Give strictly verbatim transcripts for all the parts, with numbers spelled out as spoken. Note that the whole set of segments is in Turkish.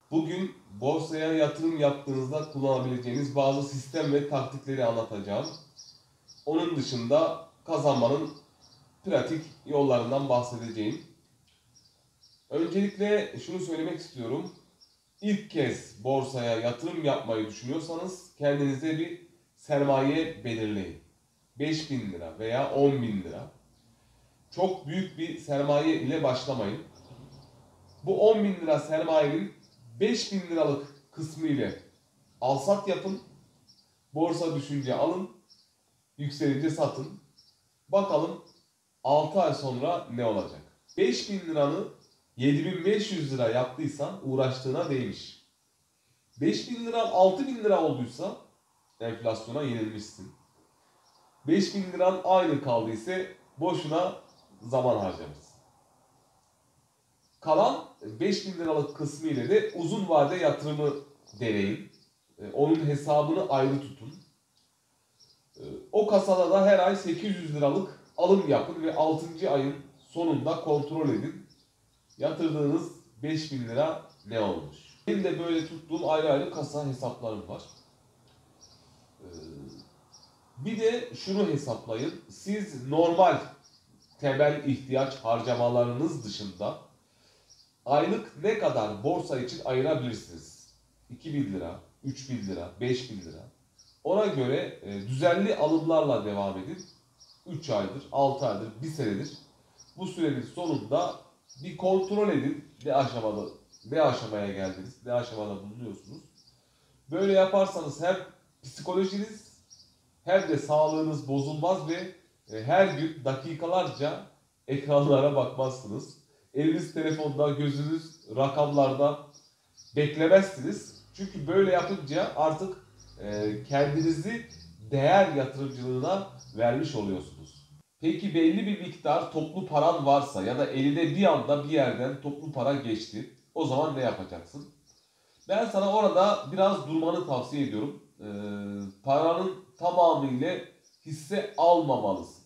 Bugün borsaya yatırım yaptığınızda kullanabileceğiniz bazı sistem ve taktikleri anlatacağım. Onun dışında kazanmanın pratik yollarından bahsedeceğim. Öncelikle şunu söylemek istiyorum. İlk kez borsaya yatırım yapmayı düşünüyorsanız kendinize bir sermaye belirleyin. beş bin lira veya on bin lira. Çok büyük bir sermaye ile başlamayın. Bu on bin lira sermayenin beş bin liralık kısmı ile alsat yapın. Borsa düşünce alın. Yükselince satın. Bakalım altı ay sonra ne olacak? beş bin liranı yedi bin beş yüz lira yaptıysan uğraştığına değmiş. beş bin liran altı bin lira olduysa enflasyona yenilmişsin. beş bin liran aynı kaldıysa boşuna zaman harcamışsın. Kalan beş bin liralık kısmı ile de uzun vade yatırımı deneyin. Onun hesabını ayrı tutun. O kasada da her ay sekiz yüz liralık alım yapın ve altıncı ayın sonunda kontrol edin. Yatırdığınız beş bin lira ne olmuş? Benim de böyle tuttuğum ayrı ayrı kasa hesaplarım var. Bir de şunu hesaplayın. Siz normal temel ihtiyaç harcamalarınız dışında aylık ne kadar borsa için ayırabilirsiniz? iki bin lira, üç bin lira, beş bin lira. Ona göre düzenli alımlarla devam edin. üç aydır, altı aydır, bir senedir. Bu sürenin sonunda bir kontrol edin. Ne aşamada, ne aşamaya geldiniz, ne aşamada bulunuyorsunuz. Böyle yaparsanız hem psikolojiniz hem de sağlığınız bozulmaz ve her gün dakikalarca ekranlara bakmazsınız. Eliniz telefonda, gözünüz rakamlarda beklemezsiniz. Çünkü böyle yapınca artık kendinizi değer yatırımcılığına vermiş oluyorsunuz. Peki belli bir miktar toplu paran varsa ya da eline bir anda bir yerden toplu para geçti. O zaman ne yapacaksın? Ben sana orada biraz durmanı tavsiye ediyorum. Ee, paranın tamamıyla hisse almamalısın.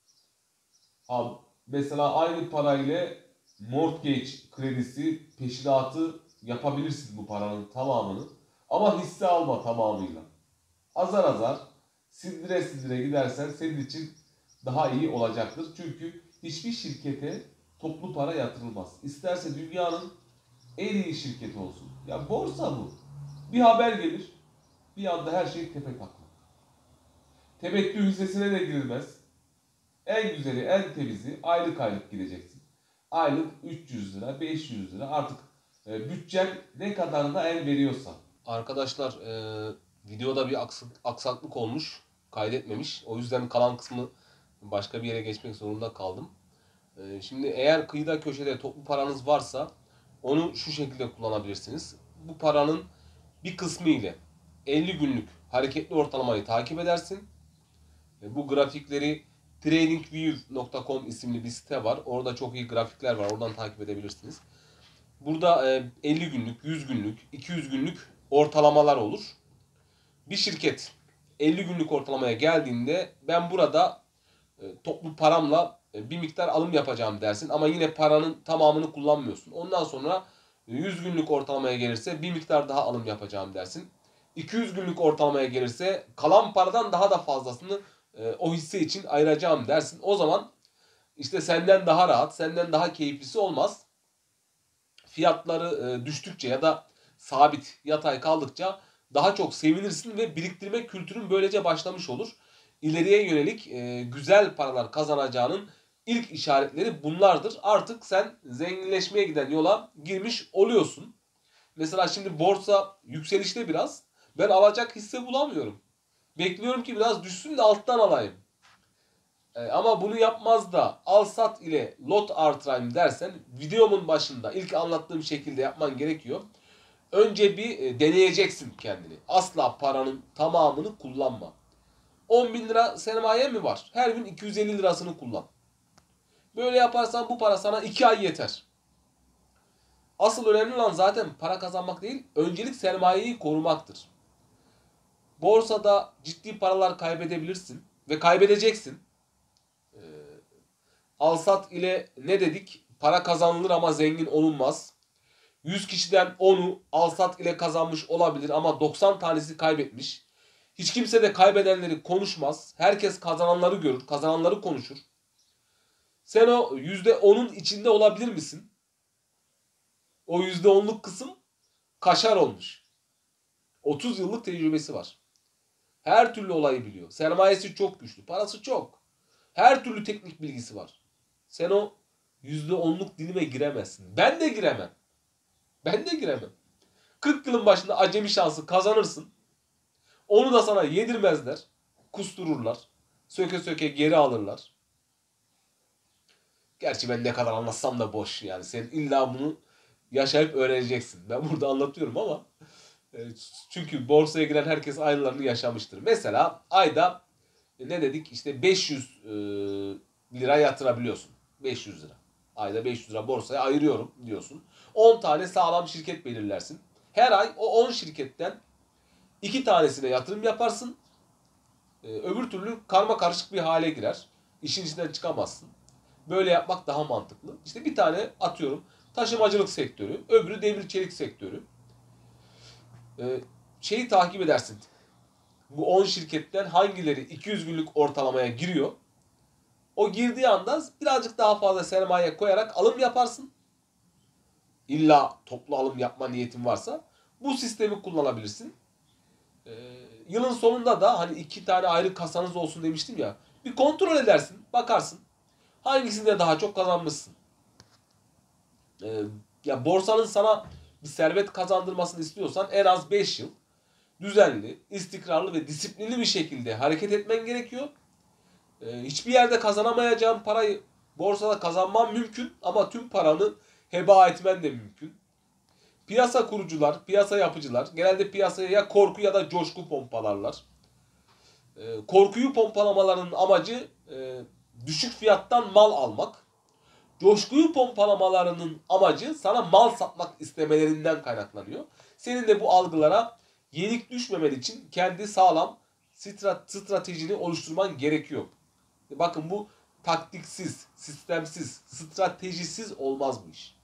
Ha, mesela aynı parayla mortgage kredisi peşinatı yapabilirsin bu paranın tamamını. Ama hisse alma tamamıyla. Azar azar sindire sindire gidersen senin için daha iyi olacaktır. Çünkü hiçbir şirkete toplu para yatırılmaz. İsterse dünyanın en iyi şirketi olsun. Ya borsa bu. Bir haber gelir. Bir anda her şey tepe taklak. Temettü hissesine de girilmez. En güzeli, en temizi aylık aylık gideceksin. Aylık üç yüz lira, beş yüz lira artık e, bütçen ne kadar da el veriyorsa. Arkadaşlar e, videoda bir aksak, aksaklık olmuş. Kaydetmemiş. O yüzden kalan kısmı başka bir yere geçmek zorunda kaldım. E, şimdi eğer kıyıda köşede toplu paranız varsa onu şu şekilde kullanabilirsiniz. Bu paranın bir kısmı ile elli günlük hareketli ortalamayı takip edersin. E, bu grafikleri tradingview nokta com isimli bir site var. Orada çok iyi grafikler var. Oradan takip edebilirsiniz. Burada elli günlük, yüz günlük, iki yüz günlük ortalamalar olur. Bir şirket elli günlük ortalamaya geldiğinde ben burada toplu paramla bir miktar alım yapacağım dersin. Ama yine paranın tamamını kullanmıyorsun. Ondan sonra yüz günlük ortalamaya gelirse bir miktar daha alım yapacağım dersin. iki yüz günlük ortalamaya gelirse kalan paradan daha da fazlasını o hisse için ayıracağım dersin. O zaman işte senden daha rahat, senden daha keyiflisi olmaz. Fiyatları düştükçe ya da sabit yatay kaldıkça daha çok sevinirsin ve biriktirme kültürün böylece başlamış olur. İleriye yönelik güzel paralar kazanacağının ilk işaretleri bunlardır. Artık sen zenginleşmeye giden yola girmiş oluyorsun. Mesela şimdi borsa yükselişte biraz. Ben alacak hisse bulamıyorum. Bekliyorum ki biraz düşsün de alttan alayım. Ama bunu yapmaz da al sat ile lot artırayım dersen videomun başında ilk anlattığım şekilde yapman gerekiyor. Önce bir deneyeceksin kendini. Asla paranın tamamını kullanma. on bin lira sermaye mi var? Her gün iki yüz elli lirasını kullan. Böyle yaparsan bu para sana iki ay yeter. Asıl önemli olan zaten para kazanmak değil, öncelik sermayeyi korumaktır. Borsada ciddi paralar kaybedebilirsin ve kaybedeceksin. Alsat ile ne dedik? Para kazanılır ama zengin olunmaz. yüz kişiden onu al-sat ile kazanmış olabilir ama doksan tanesi kaybetmiş. Hiç kimse de kaybedenleri konuşmaz. Herkes kazananları görür, kazananları konuşur. Sen o yüzde onun içinde olabilir misin? O yüzde onluk kısım kaşar olmuş. otuz yıllık tecrübesi var. Her türlü olayı biliyor. Sermayesi çok güçlü, parası çok. Her türlü teknik bilgisi var. Sen o yüzde onluk dilime giremezsin. Ben de giremem. Ben de giremem. kırk yılın başında acemi şansı kazanırsın. Onu da sana yedirmezler. Kustururlar. Söke söke geri alırlar. Gerçi ben ne kadar anlatsam da boş yani. Sen illa bunu yaşayıp öğreneceksin. Ben burada anlatıyorum ama e, çünkü borsaya giren herkes aynılarını yaşamıştır. Mesela ayda e, ne dedik? İşte beş yüz e, lira yatırabiliyorsun. beş yüz lira. Ayda beş yüz lira borsaya ayırıyorum diyorsun. on tane sağlam şirket belirlersin. Her ay o on şirketten iki tanesine yatırım yaparsın. Ee, öbür türlü karma karışık bir hale girer. İşin içinden çıkamazsın. Böyle yapmak daha mantıklı. İşte bir tane atıyorum taşımacılık sektörü, öbürü demir çelik sektörü. Ee, şeyi takip edersin. Bu on şirketten hangileri iki yüz günlük ortalamaya giriyor? O girdiği anda birazcık daha fazla sermaye koyarak alım yaparsın. İlla toplu alım yapma niyetin varsa bu sistemi kullanabilirsin. Ee, yılın sonunda da hani iki tane ayrı kasanız olsun demiştim ya. Bir kontrol edersin, bakarsın. Hangisinde daha çok kazanmışsın? Ee, ya borsanın sana bir servet kazandırmasını istiyorsan en az beş yıl düzenli, istikrarlı ve disiplinli bir şekilde hareket etmen gerekiyor. Ee, hiçbir yerde kazanamayacağın parayı borsada kazanman mümkün ama tüm paranı heba etmen de mümkün. Piyasa kurucular, piyasa yapıcılar genelde piyasaya ya korku ya da coşku pompalarlar. Ee, korkuyu pompalamalarının amacı e, düşük fiyattan mal almak. Coşkuyu pompalamalarının amacı sana mal satmak istemelerinden kaynaklanıyor. Senin de bu algılara yenik düşmemen için kendi sağlam stratejini oluşturman gerekiyor. Bakın bu taktiksiz, sistemsiz, stratejisiz olmaz bu iş.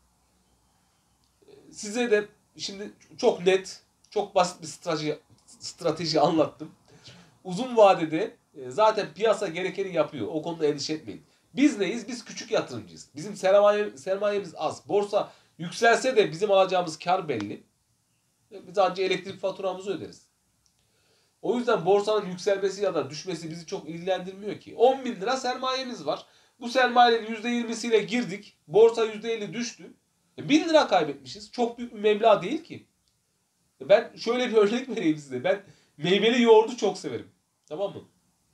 Size de şimdi çok net, çok basit bir strateji, strateji anlattım. Uzun vadede zaten piyasa gerekeni yapıyor. O konuda endişe etmeyin. Biz neyiz? Biz küçük yatırımcıyız. Bizim sermaye, sermayemiz az. Borsa yükselse de bizim alacağımız kar belli. Biz ancak elektrik faturamızı öderiz. O yüzden borsanın yükselmesi ya da düşmesi bizi çok ilgilendirmiyor ki. on bin lira sermayemiz var. Bu sermayenin yüzde yirmisiyle girdik. Borsa yüzde elli düştü. bin lira kaybetmişiz. Çok büyük bir meblağ değil ki. Ben şöyle bir örnek vereyim size. Ben meyveli yoğurdu çok severim. Tamam mı?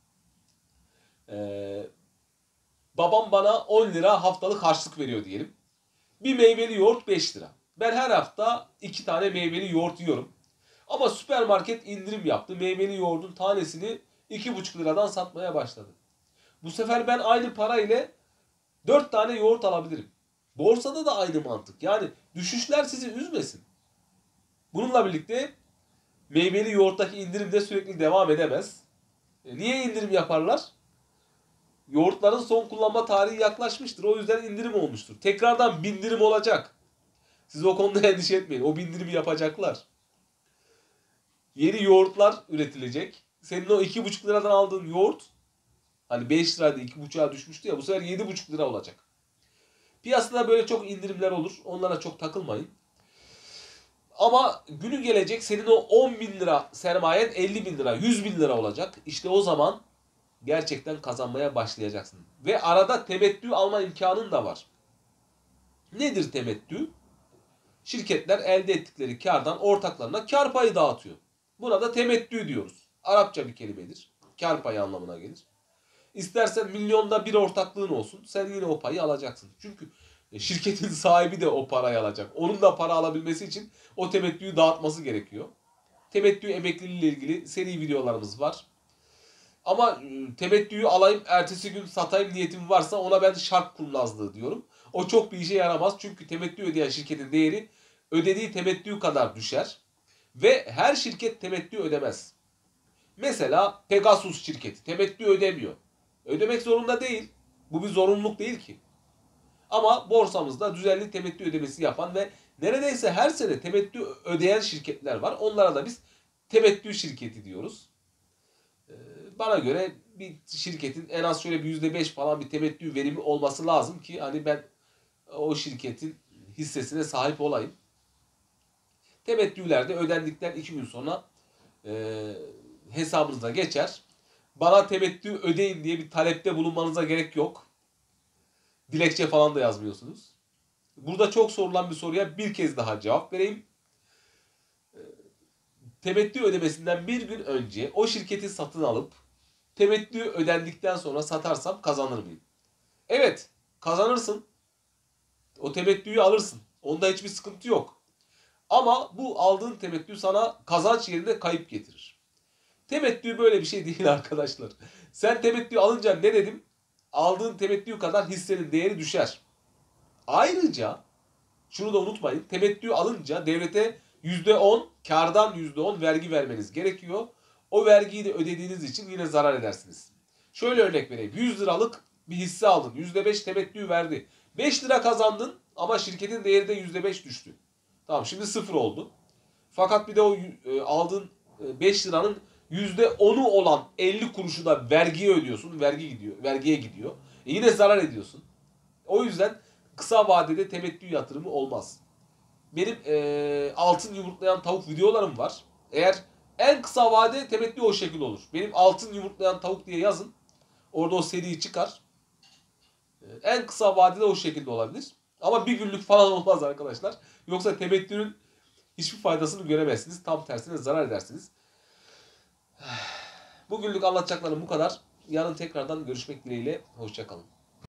Ee, babam bana on lira haftalık harçlık veriyor diyelim. Bir meyveli yoğurt beş lira. Ben her hafta iki tane meyveli yoğurt yiyorum. Ama süpermarket indirim yaptı. Meyveli yoğurdun tanesini iki buçuk liradan satmaya başladı. Bu sefer ben aynı para ile dört tane yoğurt alabilirim. Borsada da aynı mantık. Yani düşüşler sizi üzmesin. Bununla birlikte meyveli yoğurttaki indirim de sürekli devam edemez. E niye indirim yaparlar? Yoğurtların son kullanma tarihi yaklaşmıştır. O yüzden indirim olmuştur. Tekrardan bindirim olacak. Siz o konuda endişe etmeyin. O bindirimi yapacaklar. Yeni yoğurtlar üretilecek. Senin o iki buçuk liradan aldığın yoğurt hani beş liraydı iki buçuğa düşmüştü ya bu sefer yedi buçuk lira olacak. Piyasada böyle çok indirimler olur. Onlara çok takılmayın. Ama günü gelecek senin o on bin lira sermayen elli bin lira, yüz bin lira olacak. İşte o zaman gerçekten kazanmaya başlayacaksın. Ve arada temettü alma imkanın da var. Nedir temettü? Şirketler elde ettikleri kardan ortaklarına kar payı dağıtıyor. Buna da temettü diyoruz. Arapça bir kelimedir. Kar payı anlamına gelir. İstersen milyonda bir ortaklığın olsun. Sen yine o payı alacaksın. Çünkü şirketin sahibi de o parayı alacak. Onun da para alabilmesi için o temettüyü dağıtması gerekiyor. Temettü emekliliği ile ilgili seri videolarımız var. Ama temettüyü alayım ertesi gün satayım niyetim varsa ona ben şark kurnazlığı diyorum. O çok bir işe yaramaz. Çünkü temettü ödeyen şirketin değeri ödediği temettü kadar düşer. Ve her şirket temettü ödemez. Mesela Pegasus şirketi temettü ödemiyor. Ödemek zorunda değil. Bu bir zorunluluk değil ki. Ama borsamızda düzenli temettü ödemesi yapan ve Neredeyse her sene temettü ödeyen şirketler var. Onlara da biz temettü şirketi diyoruz. Ee, bana göre bir şirketin en az şöyle bir yüzde beş falan bir temettü verimi olması lazım ki hani ben o şirketin hissesine sahip olayım. Temettüler de ödendikten iki gün sonra e, hesabınıza geçer. Bana temettü ödeyin diye bir talepte bulunmanıza gerek yok. Dilekçe falan da yazmıyorsunuz. Burada çok sorulan bir soruya bir kez daha cevap vereyim. Temettü ödemesinden bir gün önce o şirketi satın alıp temettü ödendikten sonra satarsam kazanır mıyım? Evet, kazanırsın. O temettüyü alırsın. Onda hiçbir sıkıntı yok. Ama bu aldığın temettü sana kazanç yerine kayıp getirir. Temettü böyle bir şey değil arkadaşlar. Sen temettü alınca ne dedim? Aldığın temettü kadar hissenin değeri düşer. Ayrıca şunu da unutmayın. Temettü alınca devlete yüzde on kardan yüzde on vergi vermeniz gerekiyor. O vergiyi de ödediğiniz için yine zarar edersiniz. Şöyle örnek vereyim. yüz liralık bir hisse aldın. yüzde beş temettü verdi. beş lira kazandın ama şirketin değeri de yüzde beş düştü. Tamam, şimdi sıfır oldu. Fakat bir de o e, aldığın e, beş liranın yüzde onu olan elli kuruşu da vergiye ödüyorsun. Vergi gidiyor, vergiye gidiyor. E yine zarar ediyorsun. O yüzden kısa vadede temettü yatırımı olmaz. Benim e, altın yumurtlayan tavuk videolarım var. Eğer en kısa vade temettü o şekilde olur. Benim altın yumurtlayan tavuk diye yazın. Orada o seri çıkar. E, en kısa vadede o şekilde olabilir. Ama bir günlük falan olmaz arkadaşlar. Yoksa temettünün hiçbir faydasını göremezsiniz. Tam tersine zarar edersiniz. Bugünlük anlatacaklarım bu kadar. Yarın tekrardan görüşmek dileğiyle. Hoşça kalın.